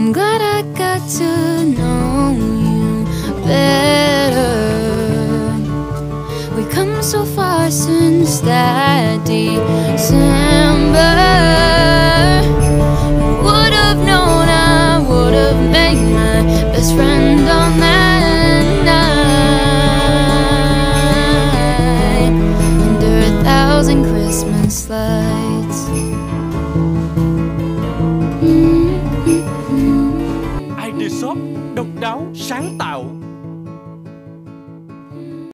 I'm glad I got to know you better. We come so far since that December. Would have known I would have made my best friend on that night under 1,000 Christmas lights. ID shop độc đáo, sáng tạo,